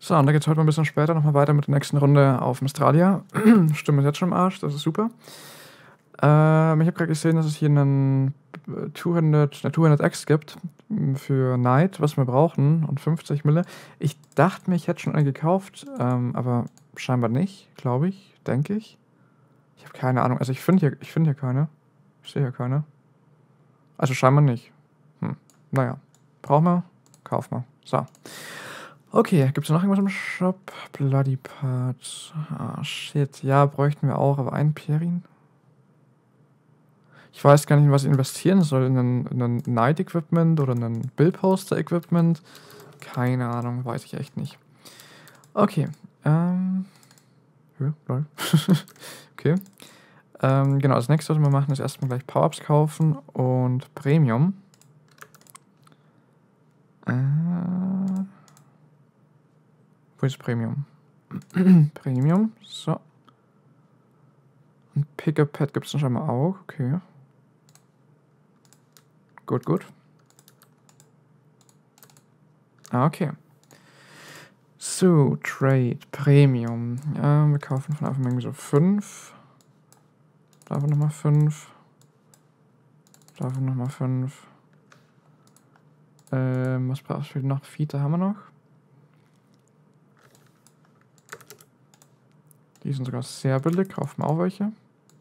So, und da geht's heute mal ein bisschen später nochmal weiter mit der nächsten Runde auf Mystralia. Stimme ist jetzt schon im Arsch, das ist super. Ich habe gerade gesehen, dass es hier eine 200X gibt für Knight, was wir brauchen, und 50 Mille. Ich dachte mir, ich hätte schon eine gekauft, aber scheinbar nicht, glaube ich, denke ich. Ich habe keine Ahnung. Also ich finde hier keine. Ich sehe hier keine. Also scheinbar nicht. Naja. Brauchen wir? Kaufen wir. So. Okay, gibt es noch irgendwas im Shop? Bloody Parts. Ah, shit. Ja, bräuchten wir auch, aber einen Pierin? Ich weiß gar nicht, in was ich investieren soll. In ein Night-Equipment oder in ein Bill-Poster-Equipment. Keine Ahnung, weiß ich echt nicht. Okay. Lol. Okay. Genau, das nächste, was wir machen, ist erstmal gleich Power-Ups kaufen und Premium. Wo ist Premium? Premium, so. Und Pick-a-Pad gibt es dann scheinbar auch, okay. Gut, gut. Okay. So, Trade, Premium. Wir kaufen von Anfang an irgendwie so 5. Davon nochmal 5. Davon nochmal 5. Was brauchst du noch? Fiete haben wir noch. Die sind sogar sehr billig, kaufen wir auch welche.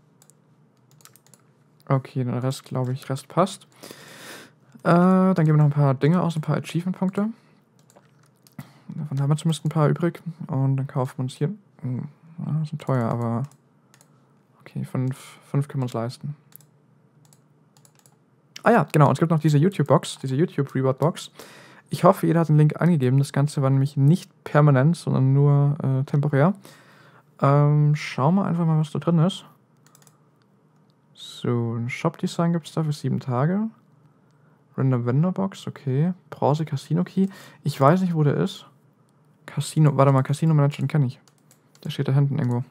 Okay, der Rest, glaube ich, Rest passt. Dann geben wir noch ein paar Dinge aus, ein paar Achievement-Punkte. Davon haben wir zumindest ein paar übrig. Und dann kaufen wir uns hier. Sind teuer, aber okay, 5 können wir uns leisten. Ah ja, genau, und es gibt noch diese YouTube-Box, diese YouTube-Reward-Box. Ich hoffe, jeder hat den Link angegeben. Das Ganze war nämlich nicht permanent, sondern nur temporär. Schauen wir einfach mal, was da drin ist. So, ein Shop-Design gibt es da für 7 Tage. Random Vendor Box, okay. Bronze Casino Key. Ich weiß nicht, wo der ist. Casino, warte mal, Casino Manager kenne ich. Der steht da hinten irgendwo.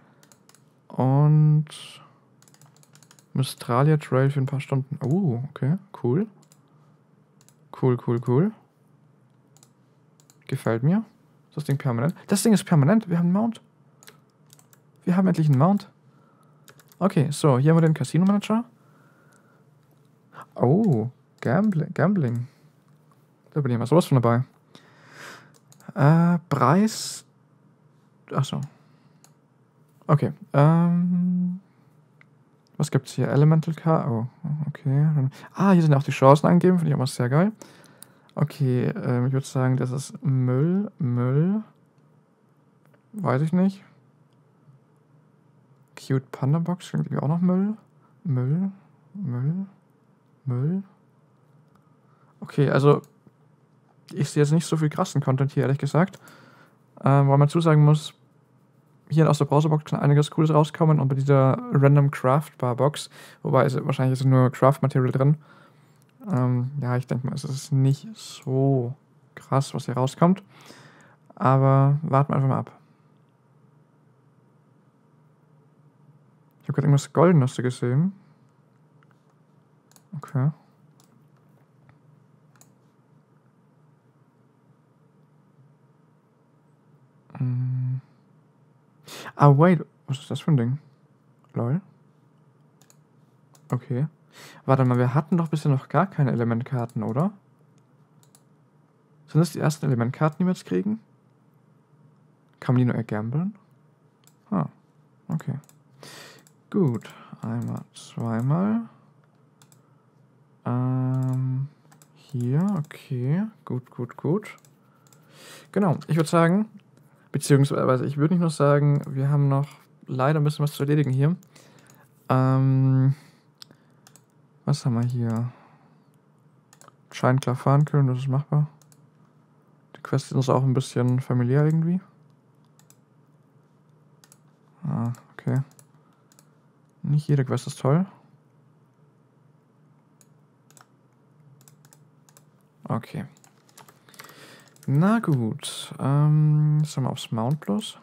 Und Mystralia Trail für ein paar Stunden. Oh, okay, cool. Cool. Gefällt mir. Ist das Ding permanent? Das Ding ist permanent. Wir haben einen Mount. Wir haben endlich einen Mount. Okay, so, hier haben wir den Casino Manager. Oh, Gambling. Da bin ich mal sowas von dabei. Preis. Achso. Okay. Was gibt's hier? Elemental Car. Oh, okay. Hier sind auch die Chancen angegeben. Finde ich auch mal sehr geil. Okay, ich würde sagen, das ist Müll. Weiß ich nicht. Cute Panda Box. Klingt irgendwie auch noch Müll. Müll. Okay, also ich sehe jetzt nicht so viel krassen Content hier, ehrlich gesagt. Weil man zusagen muss, hier aus der Browserbox kann einiges Cooles rauskommen und bei dieser Random Craft Bar Box, wobei wahrscheinlich ist nur Craft Material drin. Ja, ich denke mal, es ist nicht so krass, was hier rauskommt. Aber warten wir einfach mal ab. Ich habe gerade irgendwas Goldenes gesehen. Okay. Wait. Was ist das für ein Ding? Lol. Okay. Warte mal, wir hatten doch bisher noch gar keine Elementkarten, oder? Sind das die ersten Elementkarten, die wir jetzt kriegen? Kann man die nur ergambeln? Okay. Gut. Einmal, zweimal. Hier, okay. Gut. Genau, ich würde sagen, beziehungsweise ich würde nicht nur sagen, wir haben noch leider ein bisschen was zu erledigen hier. Was haben wir hier? Scheint klar fahren können, das ist machbar. Die Quest ist uns auch ein bisschen familiär irgendwie. Okay. Nicht jede Quest ist toll. Okay. Na gut. Jetzt haben wir aufs Mount plus.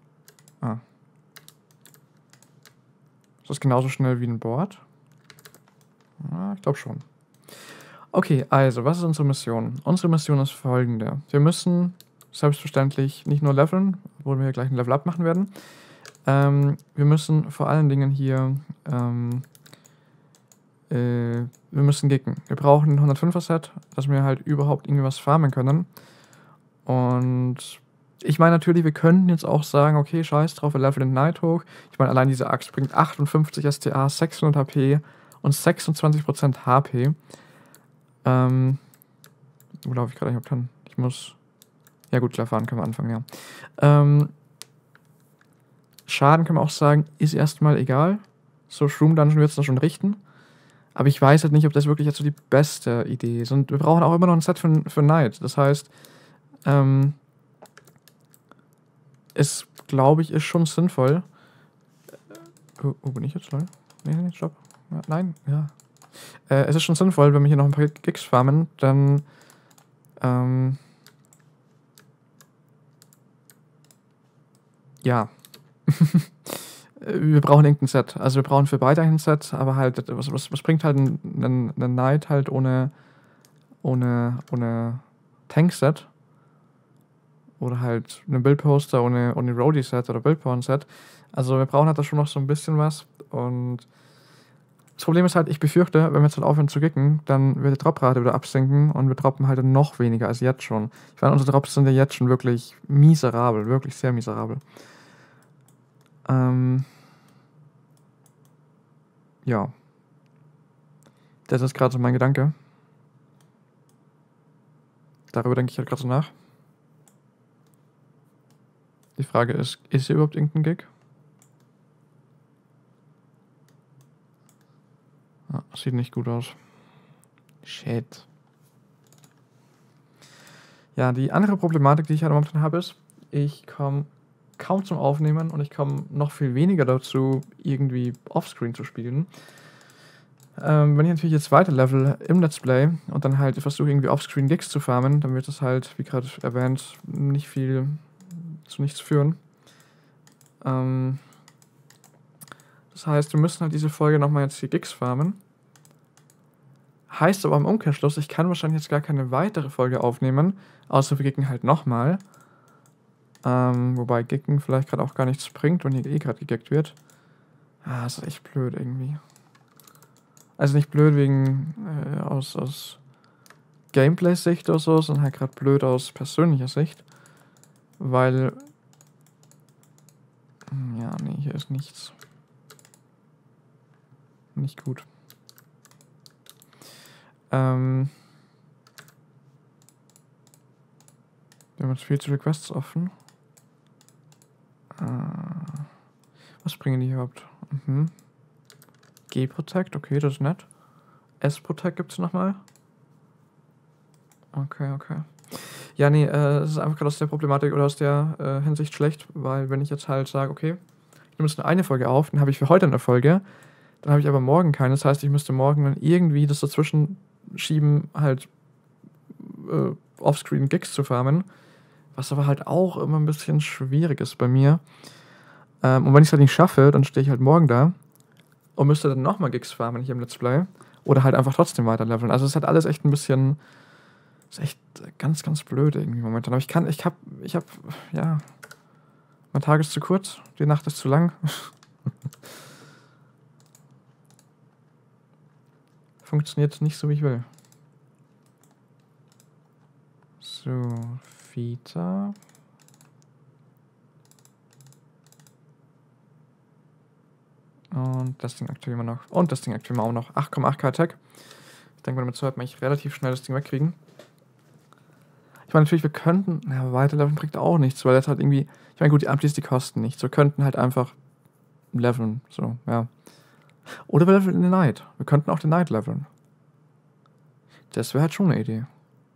Ist das genauso schnell wie ein Board? Ich glaube schon. Okay, also, was ist unsere Mission? Unsere Mission ist folgende. Wir müssen selbstverständlich nicht nur leveln, obwohl wir hier gleich ein Level-Up machen werden. Wir müssen vor allen Dingen hier, wir müssen gicken. Wir brauchen ein 105er-Set, dass wir halt überhaupt irgendwie was farmen können. Und ich meine natürlich, wir könnten jetzt auch sagen, okay, scheiß drauf, wir leveln den Knight hoch. Ich meine, allein diese Axt bringt 58 STA, 600 HP und 26% HP. Wo laufe ich gerade überhaupt hin? Ich muss... Ja gut, klar, fahren können wir anfangen, ja. Schaden kann man auch sagen, ist erstmal egal. So Shroom Dungeon wird es dann schon richten. Aber ich weiß halt nicht, ob das wirklich jetzt so die beste Idee ist. Und wir brauchen auch immer noch ein Set für Knight. Das heißt, es, glaube ich, ist schon sinnvoll. Wo bin ich jetzt, Leute? Nee, stopp. Ja, nein, ja. Es ist schon sinnvoll, wenn wir hier noch ein paar Gigs farmen, dann, ja. Wir brauchen irgendein Set. Also wir brauchen für beide ein Set, aber halt, was bringt halt ein Knight halt ohne Tank-Set? Oder halt ein Build-Poster ohne Roadie-Set oder Build-Pawn-Set. Also wir brauchen halt da schon noch so ein bisschen was. Und das Problem ist halt, ich befürchte, wenn wir jetzt halt aufhören zu gicken, dann wird die Droprate wieder absinken und wir droppen halt noch weniger als jetzt schon. Ich meine, unsere Drops sind ja jetzt schon wirklich miserabel, wirklich sehr miserabel. Ja. Das ist gerade so mein Gedanke. Darüber denke ich halt gerade so nach. Die Frage ist hier überhaupt irgendein Gig? Ah, sieht nicht gut aus. Shit. Ja, die andere Problematik, die ich halt momentan habe, ist, ich komme kaum zum Aufnehmen und ich komme noch viel weniger dazu, irgendwie offscreen zu spielen. Wenn ich natürlich jetzt weiter level im Let's Play und dann halt versuche irgendwie offscreen Gigs zu farmen, dann wird das halt, wie gerade erwähnt, nicht viel zu nichts führen. Das heißt, wir müssen halt diese Folge nochmal jetzt hier Gigs farmen. Heißt aber im Umkehrschluss, ich kann wahrscheinlich jetzt gar keine weitere Folge aufnehmen, außer wir gicken halt nochmal. Wobei Gicken vielleicht gerade auch gar nichts bringt, wenn hier eh gerade gegickt wird. Ah, ist echt blöd irgendwie. Also nicht blöd wegen aus Gameplay-Sicht oder so, sondern halt gerade blöd aus persönlicher Sicht. Weil... Ja, nee, hier ist nichts. Nicht gut. Wir haben jetzt viel zu Requests offen. Was bringen die überhaupt? G-Protect, okay, das ist nett. S-Protect gibt's nochmal. Okay. Ja, nee, es ist einfach gerade aus der Problematik oder aus der Hinsicht schlecht, weil wenn ich jetzt halt sage, okay, ich nehme jetzt nur eine Folge auf, dann habe ich für heute eine Folge, dann habe ich aber morgen keine. Das heißt, ich müsste morgen dann irgendwie das dazwischen schieben, halt Offscreen Gigs zu farmen, was aber halt auch immer ein bisschen schwierig ist bei mir. Und wenn ich es halt nicht schaffe, dann stehe ich halt morgen da und müsste dann nochmal Gigs farmen hier im Let's Play oder halt einfach trotzdem weiter leveln. Also es ist halt alles echt ein bisschen, ist echt ganz, ganz blöd irgendwie momentan. Aber ja, mein Tag ist zu kurz, die Nacht ist zu lang. Funktioniert nicht so, wie ich will. So, Vita. Und das Ding aktivieren wir noch. Und das Ding aktivieren wir auch noch. 8,8k Attack. Ich denke, damit sollten wir relativ schnell das Ding wegkriegen. Ich meine, natürlich, wir könnten... Ja, weiterleveln bringt auch nichts, weil das halt irgendwie... Ich meine, gut, die Amplis, die kosten nichts. Wir könnten halt einfach leveln, so, ja. Oder wir leveln in den Night. Wir könnten auch den Night leveln. Das wäre halt schon eine Idee.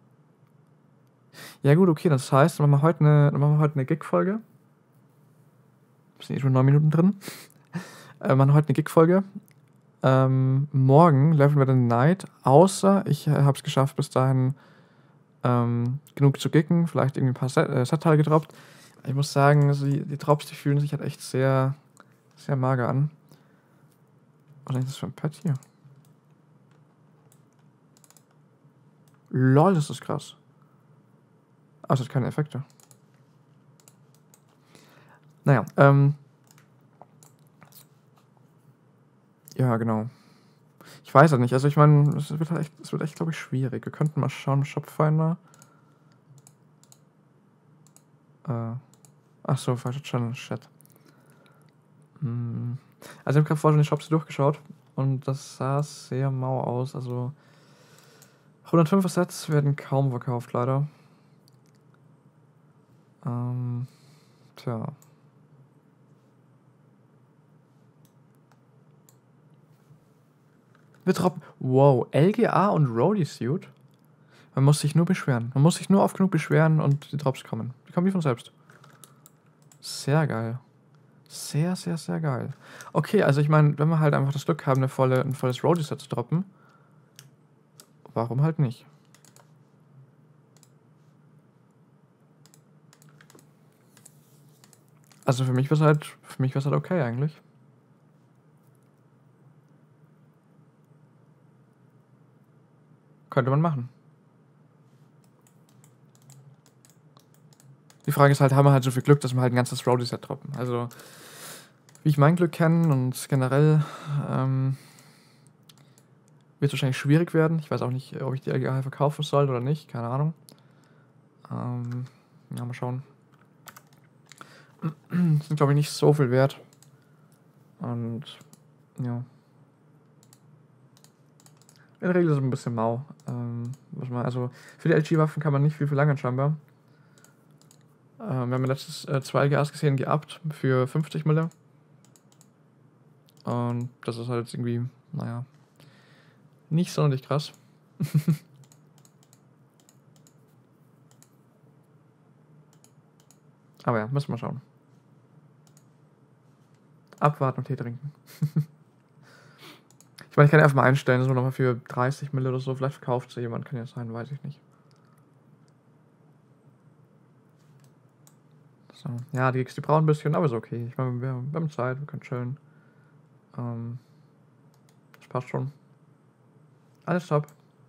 Ja gut, okay, das heißt, dann machen wir heute eine Gig-Folge. Sind eh schon 9 Minuten drin. Wir machen heute eine Gig-Folge. Morgen leveln wir den Night, außer ich habe es geschafft, bis dahin genug zu gicken, vielleicht irgendwie ein paar Set-Teile gedroppt. Ich muss sagen, also die Drops, die fühlen sich halt echt sehr, sehr mager an. Was ist das für ein Pet hier? Lol, das ist krass. Ah, es hat keine Effekte. Naja, ja, genau. Ich weiß halt nicht. Also ich meine, es wird echt, glaube ich, schwierig. Wir könnten mal schauen, Shopfinder. Ach so, falscher Channel, shit. Also ich habe gerade vorhin die Shops durchgeschaut und das sah sehr mau aus. Also 105er Sets werden kaum verkauft, leider. Tja. Wir droppen. Wow, LGA und Roadie Suit? Man muss sich nur beschweren. Man muss sich nur oft genug beschweren und die Drops kommen. Die kommen wie von selbst. Sehr geil. Sehr, sehr, sehr geil. Okay, also ich meine, wenn wir halt einfach das Glück haben, ein volles Roadie-Set zu droppen, warum halt nicht? Also für mich wäre es halt okay eigentlich. Könnte man machen. Die Frage ist halt, haben wir halt so viel Glück, dass wir halt ein ganzes Roadie-Set droppen. Also, wie ich mein Glück kenne und generell, wird es wahrscheinlich schwierig werden. Ich weiß auch nicht, ob ich die LGA verkaufen soll oder nicht. Keine Ahnung. Ja, mal schauen. Sind, glaube ich, nicht so viel wert. Und, ja. In der Regel ist es ein bisschen mau. Also, für die LG-Waffen kann man nicht viel verlangen, scheinbar. Wir haben letztes 2 LGAs gesehen, geabt für 50 Mille. Und das ist halt irgendwie, naja, nicht sonderlich krass. Aber ja, müssen wir schauen. Abwarten und Tee trinken. Ich meine, ich kann ja einfach mal einstellen, dass man nochmal für 30 Mille oder so vielleicht verkauft zu jemand, kann ja sein, weiß ich nicht. So. Ja, die Gigs, die brauchen ein bisschen, aber ist okay. Ich meine, wir haben Zeit, wir können chillen. Das passt schon. Alles top.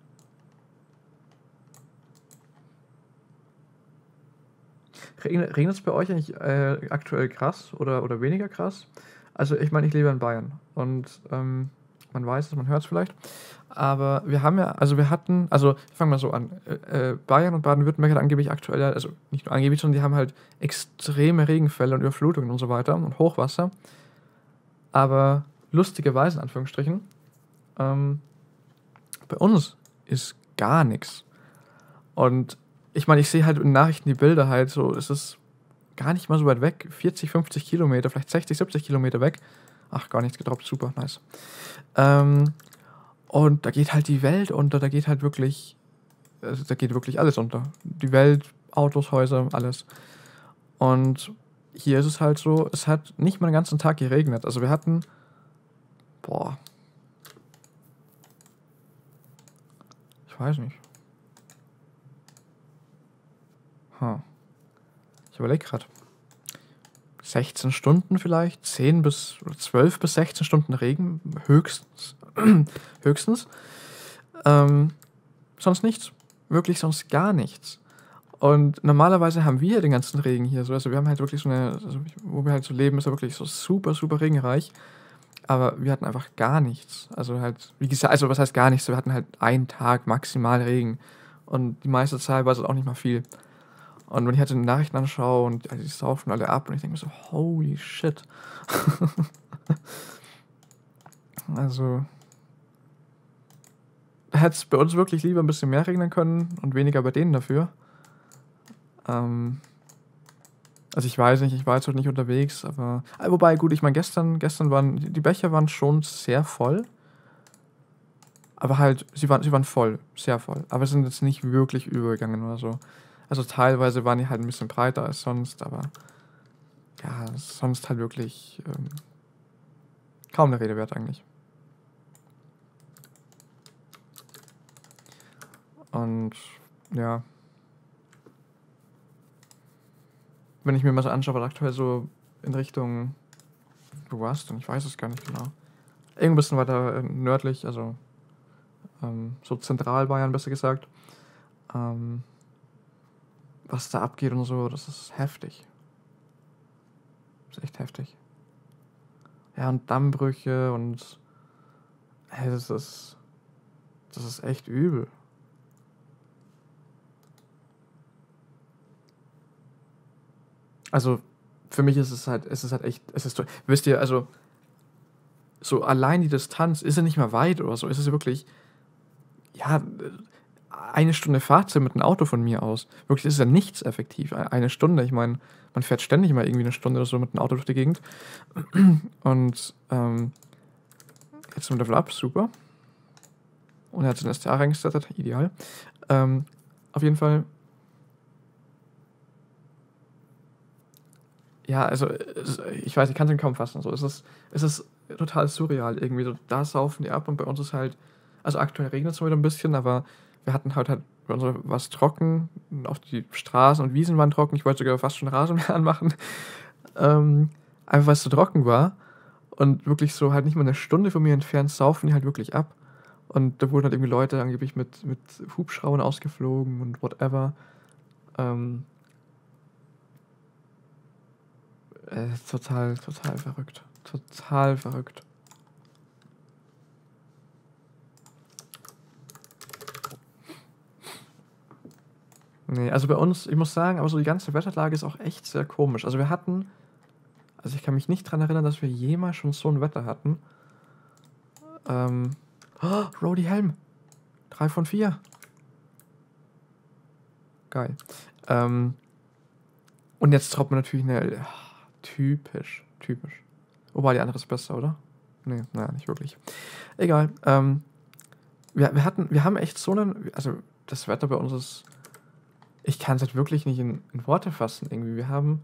Regnet es bei euch eigentlich aktuell krass oder weniger krass? Also ich meine, ich lebe in Bayern und man weiß es, man hört es vielleicht. Aber wir haben ja, also wir hatten, also ich fange mal so an, Bayern und Baden-Württemberg hat angeblich aktuell, also nicht nur angeblich, sondern die haben halt extreme Regenfälle und Überflutungen und so weiter und Hochwasser. Aber lustigerweise, in Anführungsstrichen, bei uns ist gar nichts. Und ich meine, ich sehe halt in Nachrichten die Bilder halt so, es ist gar nicht mal so weit weg, 40, 50 Kilometer, vielleicht 60, 70 Kilometer weg. Ach, gar nichts gedroppt, super, nice. Und da geht halt die Welt unter, da geht halt wirklich, also da geht wirklich alles unter. Die Welt, Autos, Häuser, alles. Und hier ist es halt so, es hat nicht mal den ganzen Tag geregnet. Also wir hatten, boah, ich weiß nicht. Ich überlege gerade. 16 Stunden vielleicht, 10 bis oder 12 bis 16 Stunden Regen, höchstens. Höchstens. Sonst nichts. Wirklich sonst gar nichts. Und normalerweise haben wir den ganzen Regen hier so. Also wir haben halt wirklich so eine, also wo wir halt so leben, ist ja wirklich so super, super regenreich. Aber wir hatten einfach gar nichts. Also halt, wie gesagt, also was heißt gar nichts? Wir hatten halt einen Tag maximal Regen. Und die meiste Zeit war es auch nicht mal viel. Und wenn ich halt so die Nachrichten anschaue und die saufen alle ab und ich denke mir so, holy shit. Also, hätte es bei uns wirklich lieber ein bisschen mehr regnen können und weniger bei denen dafür. Also ich weiß nicht, ich war jetzt heute nicht unterwegs, aber. Wobei, gut, ich meine, gestern waren, die Becher waren schon sehr voll. Aber halt, sie waren voll, sehr voll. Aber sind jetzt nicht wirklich übergegangen oder so. Also teilweise waren die halt ein bisschen breiter als sonst, aber ja, sonst halt wirklich kaum eine Rede wert eigentlich. Und ja, wenn ich mir mal so anschaue, was aktuell so in Richtung, wo war's denn? Ich weiß es gar nicht genau. Irgendwo ein bisschen weiter nördlich, also so Zentralbayern besser gesagt. Was da abgeht und so, das ist heftig. ist echt heftig. Ja, und Dammbrüche und hey, das ist echt übel. Also, für mich ist es halt echt, es ist, wisst ihr, also, so allein die Distanz ist ja nicht mal weit oder so, ist es ja wirklich, ja, eine Stunde Fahrzeit mit einem Auto von mir aus. Wirklich, ist ja nichts effektiv. Eine Stunde, ich meine, man fährt ständig mal irgendwie eine Stunde oder so mit einem Auto durch die Gegend. Und jetzt zum Level Up, super. Und er hat den STA reingestattet, ideal. Auf jeden Fall, ja, also ich weiß, ich kann es kaum fassen. So, es ist total surreal irgendwie. So, da saufen die ab und bei uns ist halt, also aktuell regnet es wieder ein bisschen, aber wir hatten halt bei uns was trocken, auch die Straßen und Wiesen waren trocken. Ich wollte sogar fast schon Rasenmäher anmachen. Einfach weil es so trocken war und wirklich so halt nicht mal eine Stunde von mir entfernt saufen die halt wirklich ab. Und da wurden halt irgendwie Leute angeblich mit Hubschraubern ausgeflogen und whatever. Ähm, total verrückt. Total verrückt. Nee, also bei uns, ich muss sagen, aber so die ganze Wetterlage ist auch echt sehr komisch. Also wir hatten, also ich kann mich nicht dran erinnern, dass wir jemals schon so ein Wetter hatten. Oh, Rody Helm. 3 von 4. Geil. Und jetzt droppt man natürlich eine. Typisch. Wobei die andere ist besser, oder? Nee, naja, nicht wirklich. Egal. Wir haben echt so einen. Also, das Wetter bei uns ist. Ich kann es halt wirklich nicht in Worte fassen, irgendwie. Wir haben.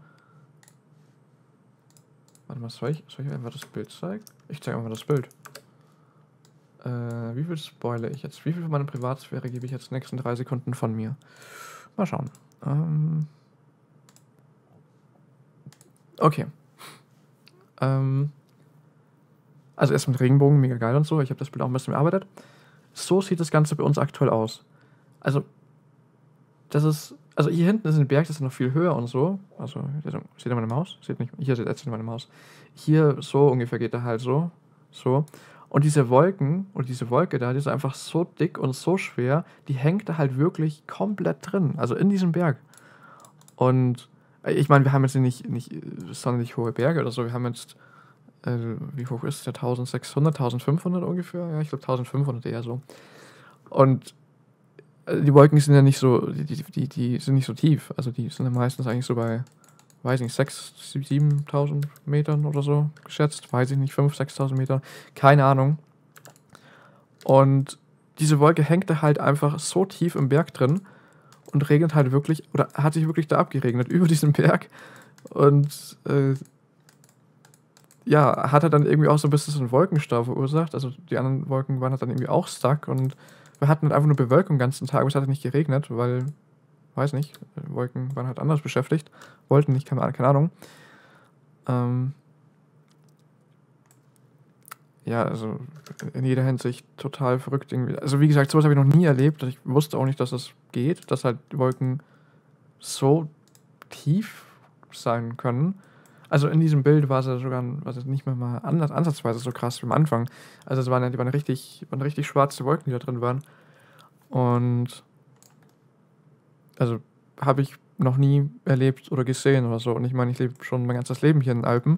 Warte mal, soll ich einfach das Bild zeigen? Ich zeige einfach mal das Bild. Wie viel spoilere ich jetzt? Wie viel von meiner Privatsphäre gebe ich jetzt in den nächsten 3 Sekunden von mir? Mal schauen. Okay. Also erst mit Regenbogen, mega geil und so. Ich habe das Bild auch ein bisschen bearbeitet. So sieht das Ganze bei uns aktuell aus. Also, das ist. Also hier hinten ist ein Berg, das ist noch viel höher und so. Also, seht ihr meine Maus? Seht nicht. Hier seht ihr meine Maus. Hier so ungefähr geht er halt so. So. Und diese Wolken, und diese Wolke da, die ist einfach so dick und so schwer, die hängt da halt wirklich komplett drin. Also in diesem Berg. Und ich meine, wir haben jetzt nicht sonderlich hohe Berge oder so. Wir haben jetzt, wie hoch ist es? Ja, 1600, 1500 ungefähr. Ja, ich glaube 1500 eher so. Und die Wolken sind ja nicht so, die sind nicht so tief. Also die sind ja meistens eigentlich so bei, weiß nicht, 6.000, 7.000 Metern oder so geschätzt. Weiß ich nicht, 5.000, 6.000 Meter. Keine Ahnung. Und diese Wolke hängt da halt einfach so tief im Berg drin und regnet halt wirklich, oder hat sich wirklich da abgeregnet über diesen Berg. Und ja, hat er dann irgendwie auch so ein bisschen so einen Wolkenstau verursacht. Also die anderen Wolken waren halt dann irgendwie auch stuck und wir hatten halt einfach nur Bewölkung den ganzen Tag, aber es hat nicht geregnet, weil, weiß nicht, Wolken waren halt anders beschäftigt, wollten nicht, keine Ahnung. Ja, also in jeder Hinsicht total verrückt irgendwie. Also wie gesagt, sowas habe ich noch nie erlebt. Ich wusste auch nicht, dass das geht, dass halt die Wolken so tief sein können. Also in diesem Bild war es ja sogar war es nicht mehr mal ansatzweise so krass wie am Anfang. Also es waren richtig schwarze Wolken, die da drin waren. Und also habe ich noch nie erlebt oder gesehen oder so. Und ich meine, ich lebe schon mein ganzes Leben hier in den Alpen.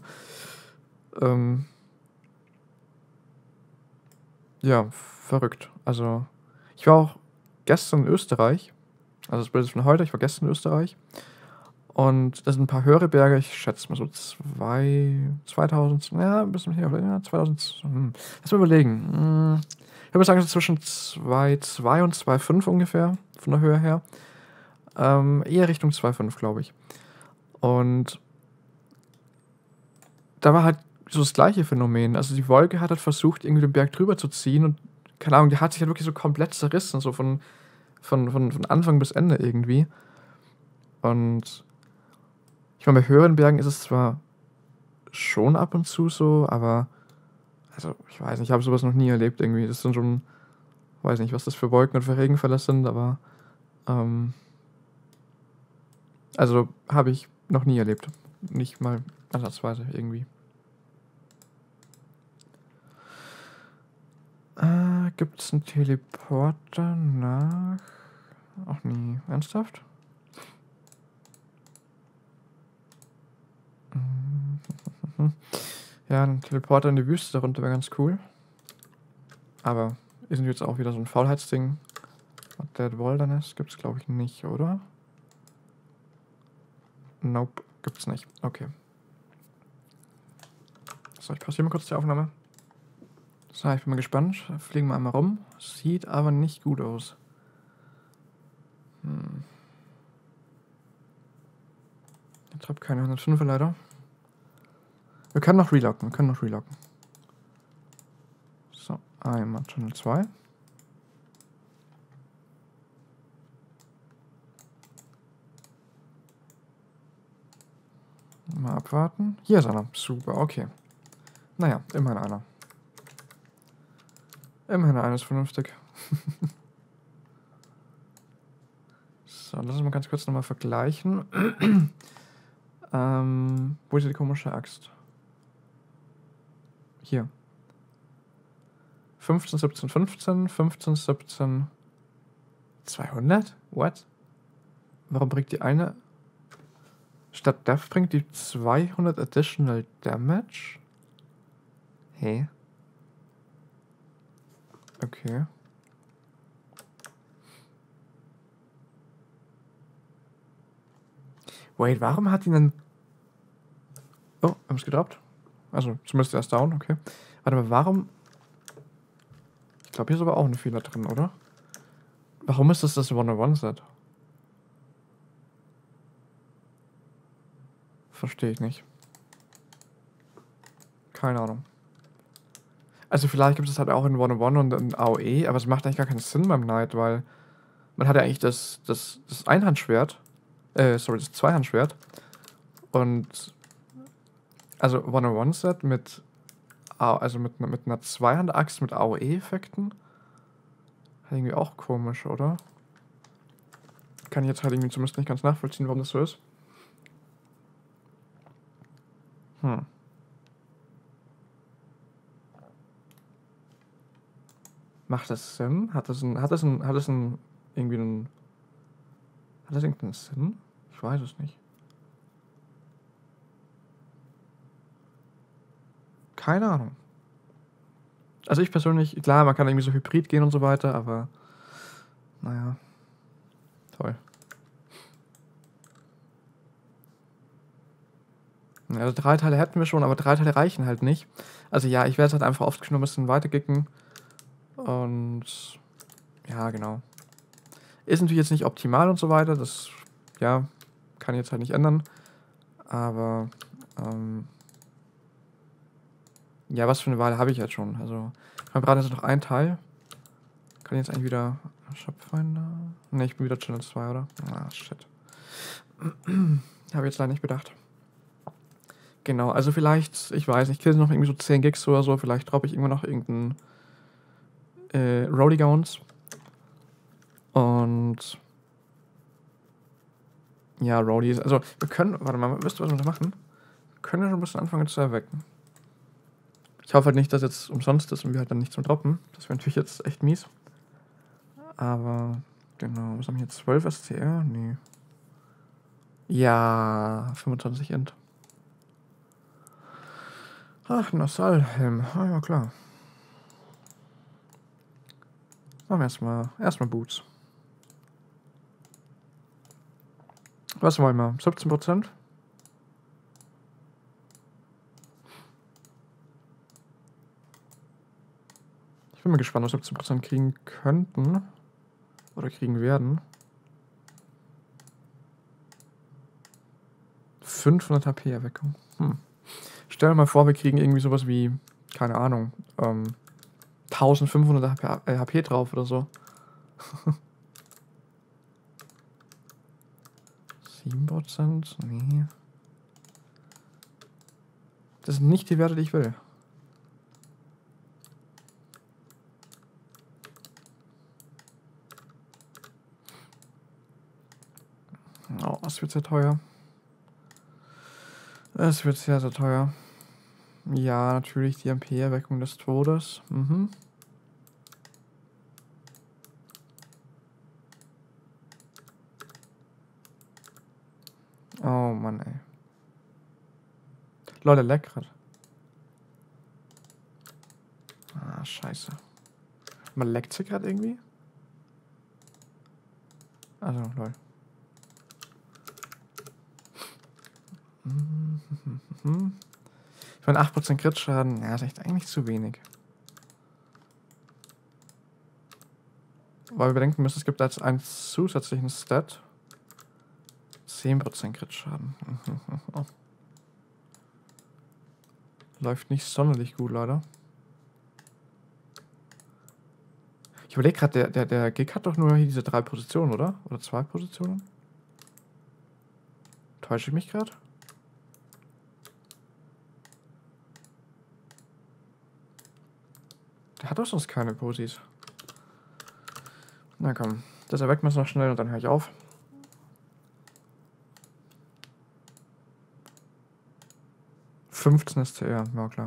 Ja, verrückt. Also ich war auch gestern in Österreich. Also das Bild ist von heute, ich war gestern in Österreich. Und das sind ein paar höhere Berge, ich schätze mal so 2000, ja, ein bisschen mehr, ja, 2000, lass mal überlegen. Ich würde sagen, so zwischen 2,2 und 2,5 ungefähr, von der Höhe her. Eher Richtung 2,5, glaube ich. Und da war halt so das gleiche Phänomen. Also die Wolke hat halt versucht, irgendwie den Berg drüber zu ziehen und keine Ahnung, die hat sich halt wirklich so komplett zerrissen, so von Anfang bis Ende irgendwie. Und ich meine, bei höheren Bergen ist es zwar schon ab und zu so, aber also ich weiß nicht, ich habe sowas noch nie erlebt irgendwie. Das sind schon, weiß nicht, was das für Wolken und für Regenfälle sind, aber also habe ich noch nie erlebt. Nicht mal Ansatzweise irgendwie. Gibt es einen Teleporter nach... Ach nee, ernsthaft? Ja, ein Teleporter in die Wüste darunter wäre ganz cool. Aber ist jetzt auch wieder so ein Faulheitsding. Was Dead Wilderness gibt's glaube ich nicht, oder? Nope, gibt's nicht. Okay. So, ich pausiere mal kurz die Aufnahme. So, ich bin mal gespannt. Fliegen wir einmal rum. Sieht aber nicht gut aus. Ich habe keine 105 leider. Wir können noch relocken, So, einmal Channel 2. Mal abwarten. Hier ist einer. Super, okay. Naja, immerhin einer. Immerhin einer ist vernünftig. So, lass uns mal ganz kurz nochmal vergleichen. Wo ist die komische Axt? Hier. 15, 17, 15, 15, 17, 200? What? Warum bringt die eine... Statt Death bringt die 200 Additional Damage? Hey. Okay. Wait, warum hat die denn... Oh, haben es gedroppt? Also, zumindest erst down, okay. Warte mal, warum... Ich glaube, hier ist aber auch ein Fehler drin, oder? Warum ist das 101-Set? Verstehe ich nicht. Keine Ahnung. Also vielleicht gibt es halt auch in 101 und in AOE, aber es macht eigentlich gar keinen Sinn beim Knight, weil man hat ja eigentlich das Einhandschwert, das Zweihandschwert und also 101-Set mit einer Zweihand-Axt mit AOE-Effekten. Irgendwie auch komisch, oder? Kann ich jetzt halt irgendwie zumindest nicht ganz nachvollziehen, warum das so ist. Macht das Sinn? Hat das irgendeinen Sinn? Ich weiß es nicht. Keine Ahnung. Also ich persönlich, klar, man kann irgendwie so Hybrid gehen und so weiter, aber naja. Toll. Also 3 Teile hätten wir schon, aber 3 Teile reichen halt nicht. Also ja, ich werde es halt einfach oft noch ein bisschen weitergicken. Und ja, genau. Ist natürlich jetzt nicht optimal und so weiter. Das, ja, kann ich jetzt halt nicht ändern. Aber, ja, was für eine Wahl habe ich jetzt schon? Also, ich habe gerade noch ein Teil. Kann ich jetzt eigentlich wieder Shopfinder? Ne, ich bin wieder Channel 2, oder? Ah, shit. Habe ich jetzt leider nicht bedacht. Genau, also vielleicht, ich weiß nicht, kill noch irgendwie so 10 Gigs oder so. Vielleicht droppe ich irgendwann noch irgendeinen Rolly Gowns. Und ja, Rollies. Also wir können, warte mal, wisst ihr, was wir da machen? Wir können ja schon ein bisschen anfangen zu erwecken. Ich hoffe halt nicht, dass jetzt umsonst ist und wir halt dann nichts mehr droppen. Das wäre natürlich jetzt echt mies. Aber, genau, was haben wir hier? 12 SCR? Nee. Ja, 25 Int. Ach, Nassalhelm. Ah ja, klar. Machen wir erstmal Boots. Was wollen wir? 17%? Ich bin mal gespannt, was 17% kriegen könnten. Oder kriegen werden. 500 HP-Erweckung. Stell dir mal vor, wir kriegen irgendwie sowas wie, keine Ahnung, 1500 HP drauf oder so. 7%? Nee. Das sind nicht die Werte, die ich will. Oh, das wird sehr teuer. Es wird sehr, sehr teuer. Ja, natürlich die MP-Erweckung des Todes. Mhm. Oh Mann, ey. Leute, leck grad. Ah, scheiße. Man leckt sie gerade irgendwie? Also, lol. Ich meine, 8% Crit-Schaden, ja, ist echt eigentlich zu wenig. Weil wir bedenken müssen, es gibt als einen zusätzlichen Stat 10% Crit-Schaden. Läuft nicht sonderlich gut, leider. Ich überlege gerade, der Gig hat doch nur hier diese 3 Positionen, oder? Oder 2 Positionen? Täusche ich mich gerade? Der hat doch sonst keine Posis. Na komm, das erweckt man es noch schnell und dann höre ich auf. ist CR, ja klar.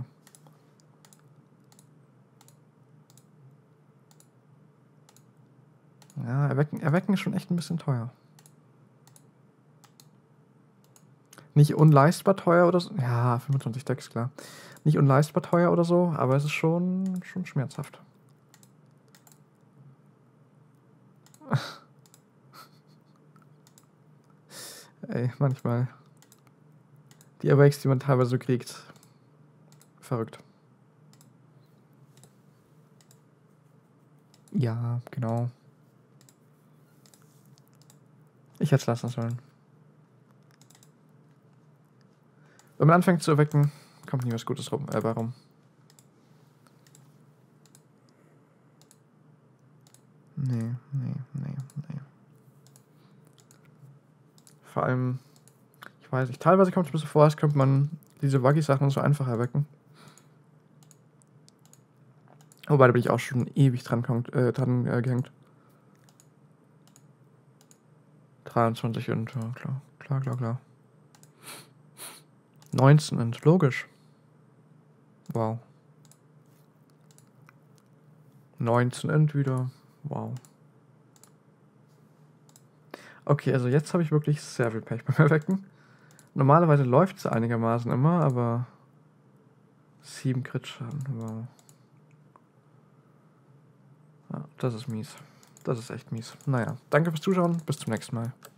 Ja, erwecken ist schon echt ein bisschen teuer. Nicht unleistbar teuer oder so. Ja, 25 Decks, klar. Nicht unleistbar teuer oder so, aber es ist schon schmerzhaft. Ey, manchmal. Die Awakes, die man teilweise so kriegt. Verrückt. Ja, genau. Ich hätte es lassen sollen. Wenn man anfängt zu erwecken, kommt nie was Gutes rum, bei rum. Nee. Vor allem, ich weiß nicht, teilweise kommt es mir so vor, als könnte man diese Wuggy-Sachen so einfach erwecken. Wobei, da bin ich auch schon ewig dran gehängt. 23 und, ja, klar. 19 und, logisch. Wow. 19 und wieder. Wow. Okay, also jetzt habe ich wirklich sehr viel Pech beim Erwecken. Normalerweise läuft es einigermaßen immer, aber 7 Crit-Schaden, wow. Ja, das ist mies. Das ist echt mies. Naja, danke fürs Zuschauen, bis zum nächsten Mal.